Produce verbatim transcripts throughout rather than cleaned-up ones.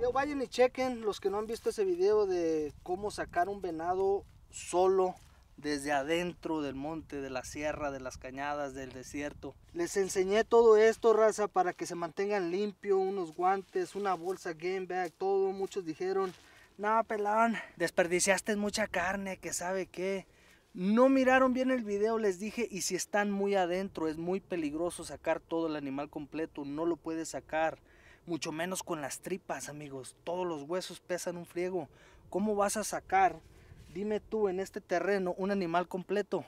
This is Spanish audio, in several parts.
video. Vayan y chequen los que no han visto ese video de cómo sacar un venado solo desde adentro del monte, de la sierra, de las cañadas, del desierto. Les enseñé todo esto, raza, para que se mantengan limpios, unos guantes, una bolsa game bag, todo. Muchos dijeron, no, pelón, desperdiciaste mucha carne, que sabe qué. No miraron bien el video, les dije, y si están muy adentro, es muy peligroso sacar todo el animal completo, no lo puedes sacar, mucho menos con las tripas, amigos. Todos los huesos pesan un friego. ¿Cómo vas a sacar, dime tú, en este terreno, un animal completo?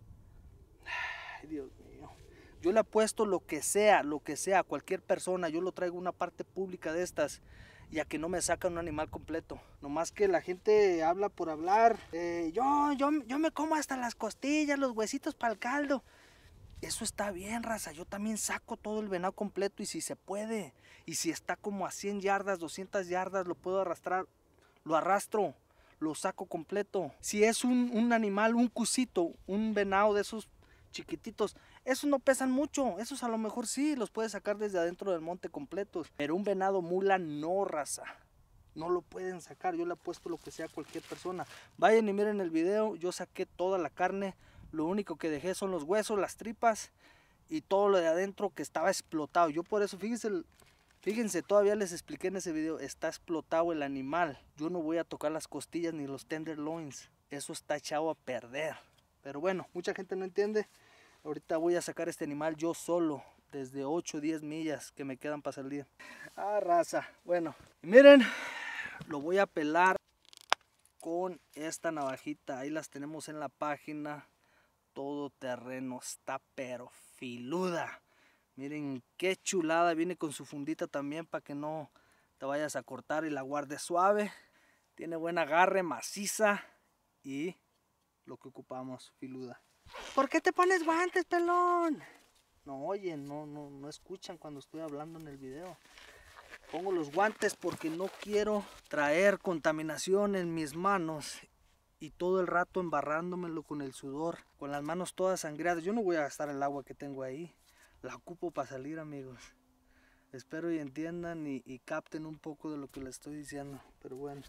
Ay, Dios mío. Yo le apuesto lo que sea, lo que sea, a cualquier persona. Yo lo traigo a una parte pública de estas, ya que no me sacan un animal completo. Nomás que la gente habla por hablar. Eh, yo, yo, yo me como hasta las costillas, los huesitos para el caldo. Eso está bien, raza. Yo también saco todo el venado completo, y si se puede. Y si está como a cien yardas, doscientas yardas, lo puedo arrastrar. Lo arrastro, lo saco completo. Si es un, un animal, un cusito, un venado de esos chiquititos, esos no pesan mucho. Esos a lo mejor sí los puedes sacar desde adentro del monte completos. Pero un venado mula no, raza. No lo pueden sacar. Yo le apuesto lo que sea a cualquier persona. Vayan y miren el video. Yo saqué toda la carne. Lo único que dejé son los huesos, las tripas y todo lo de adentro que estaba explotado. Yo por eso, fíjense, fíjense, todavía les expliqué en ese video, está explotado el animal. Yo no voy a tocar las costillas ni los tenderloins. Eso está echado a perder. Pero bueno, mucha gente no entiende. Ahorita voy a sacar este animal yo solo, desde ocho o diez millas que me quedan para salir. Ah, raza. Bueno, y miren, lo voy a pelar con esta navajita. Ahí las tenemos en la página. Todo terreno, está pero filuda. Miren qué chulada. Viene con su fundita también para que no te vayas a cortar y la guardes suave. Tiene buen agarre, maciza y lo que ocupamos, filuda. ¿Por qué te pones guantes, pelón? No oyen, no, no, no escuchan cuando estoy hablando en el video. Pongo los guantes porque no quiero traer contaminación en mis manos y todo el rato embarrándomelo con el sudor, con las manos todas sangreadas. Yo no voy a gastar el agua que tengo ahí, la ocupo para salir, amigos. Espero y entiendan y, y capten un poco de lo que les estoy diciendo, pero bueno.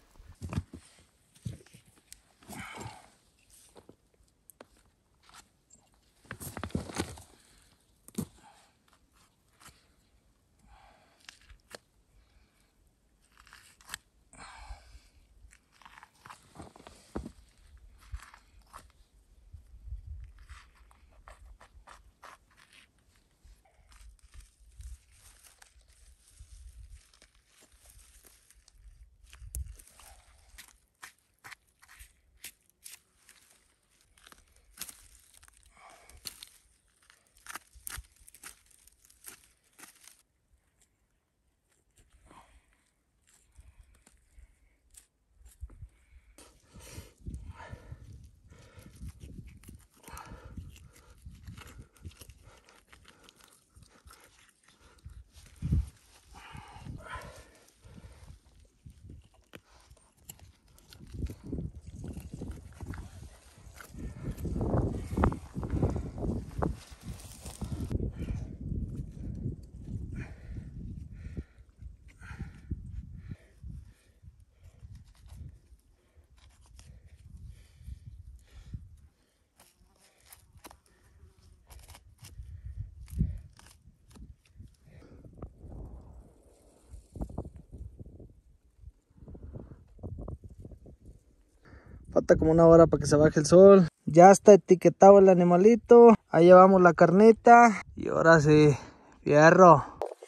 Falta como una hora para que se baje el sol. Ya está etiquetado el animalito. Ahí llevamos la carnita. Y ahora sí, fierro.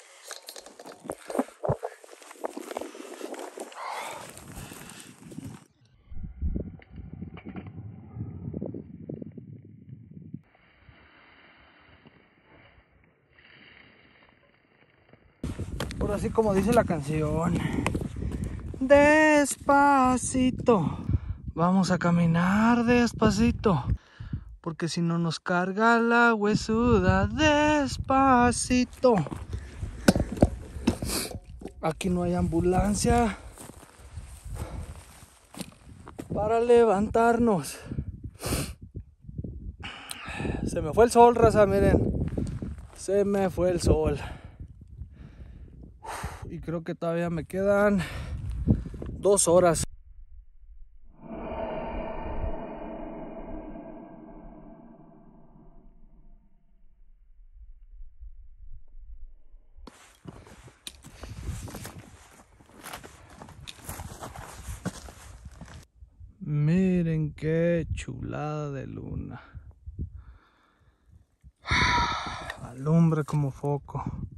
Por así como dice la canción. Despacito. Vamos a caminar despacito, porque si no nos carga la huesuda. Despacito. Aquí no hay ambulancia para levantarnos. Se me fue el sol, raza, miren. Se me fue el sol. Y creo que todavía me quedan dos horas. Miren qué chulada de luna. Alumbra como foco.